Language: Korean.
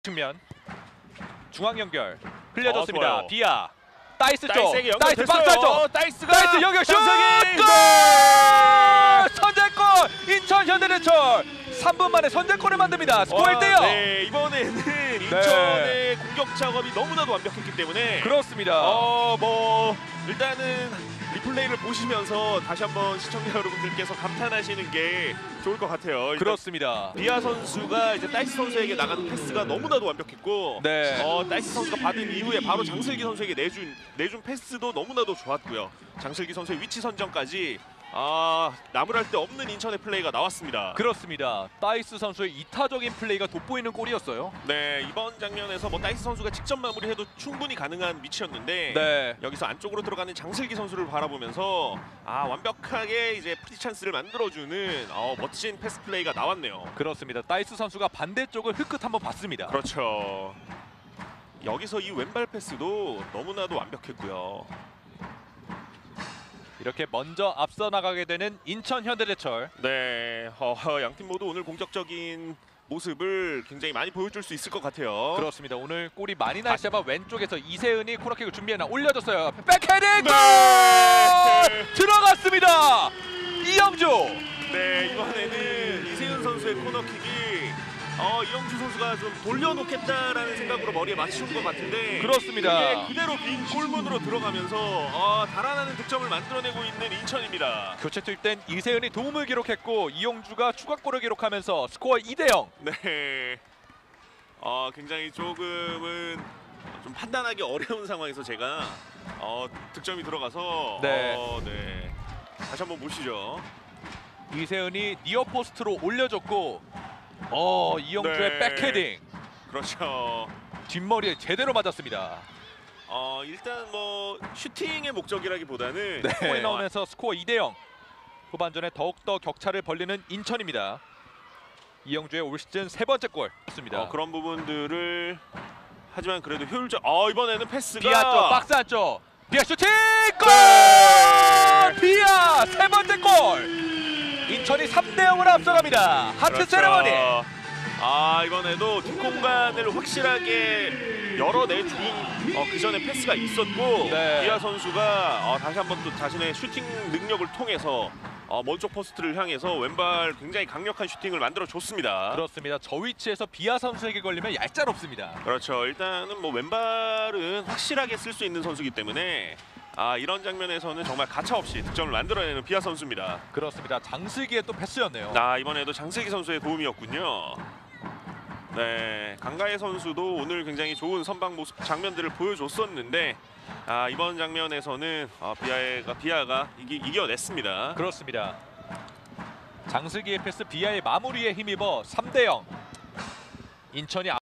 측면 중앙 연결 흘려줬습니다. 좋아요. 비아 다이스 쪽 다이스에게 다이스 박스 쪽 다이스가 다이스 연결 슛! 골! 선제골! 인천 현대제철 3분 만에 선제골을 만듭니다. 스코어 1대0. 네, 이번에는 인천의 공격 작업이 너무나도 완벽했기 때문에 그렇습니다. 뭐 일단은 리플레이를 보시면서 다시 한번 시청자 여러분들께서 감탄하시는 게 좋을 것 같아요. 그렇습니다. 비아 선수가 이제 다이스 선수에게 나가는 패스가 너무나도 완벽했고, 네. 다이스 선수가 받은 이후에 바로 장슬기 선수에게 내준 패스도 너무나도 좋았고요. 장슬기 선수의 위치 선정까지 나무랄 데 없는 인천의 플레이가 나왔습니다. 그렇습니다. 다이스 선수의 이타적인 플레이가 돋보이는 골이었어요. 네, 이번 장면에서 다이스 선수가 직접 마무리해도 충분히 가능한 위치였는데 네. 여기서 안쪽으로 들어가는 장슬기 선수를 바라보면서 완벽하게 이제 프리 찬스를 만들어주는 멋진 패스 플레이가 나왔네요. 그렇습니다. 다이스 선수가 반대쪽을 흑끝 한번 봤습니다. 그렇죠. 여기서 이 왼발 패스도 너무나도 완벽했고요. 이렇게 먼저 앞서 나가게 되는 인천 현대제철. 네, 양팀 모두 오늘 공격적인 모습을 굉장히 많이 보여줄 수 있을 것 같아요. 그렇습니다. 오늘 골이 많이 날 시합 왼쪽에서 이세은이 코너킥을 준비해나 올려줬어요. 백헤딩 골! 네. 들어갔습니다. 이영주. 네, 이번에는 이세은 선수의 코너킥이 이영주 선수가 좀 돌려놓겠다라는 생각으로 머리에 맞춘 것 같은데 그렇습니다. 이게 그대로 빈 골문으로 들어가면서 달아나는 득점을 만들어내고 있는 인천입니다. 교체 뛸 땐 이세은이 도움을 기록했고 이영주가 추가골을 기록하면서 스코어 2대0. 네, 굉장히 조금은 좀 판단하기 어려운 상황에서 제가 득점이 들어가서 네. 다시 한번 보시죠. 이세은이 니어 포스트로 올려줬고 이영주의 네. 백헤딩 그렇죠. 뒷머리에 제대로 맞았습니다. 일단 슈팅의 목적이라기보다는 골이 나오면서 스코어 2대0. 후반전에 더욱더 격차를 벌리는 인천입니다. 이영주의 올 시즌 세 번째 골이었습니다. 그런 부분들을 하지만 그래도 효율적. 이번에는 패스가 비아 쪽 박스 안쪽 비아 슈팅 골! 네. 비아 세 번째 골! 인천이 3대0으로 앞서갑니다. 하트 그렇죠. 세레머니. 이번에도 뒷공간을 확실하게 열어내준 그 전에 패스가 있었고 네. 비아 선수가 다시 한번 또 자신의 슈팅 능력을 통해서 먼쪽 포스트를 향해서 왼발 굉장히 강력한 슈팅을 만들어줬습니다. 그렇습니다. 저 위치에서 비아 선수에게 걸리면 얄짤없습니다. 그렇죠. 일단은 왼발은 확실하게 쓸 수 있는 선수이기 때문에 이런 장면에서는 정말 가차없이 득점을 만들어내는 비아 선수입니다. 그렇습니다. 장슬기의 또 패스였네요. 이번에도 장슬기 선수의 도움이었군요. 네, 강가혜 선수도 오늘 굉장히 좋은 선방 모습 장면들을 보여줬었는데 이번 장면에서는 비아가 이겨냈습니다. 그렇습니다. 장슬기의 패스 비아의 마무리에 힘입어 3대0. 인천이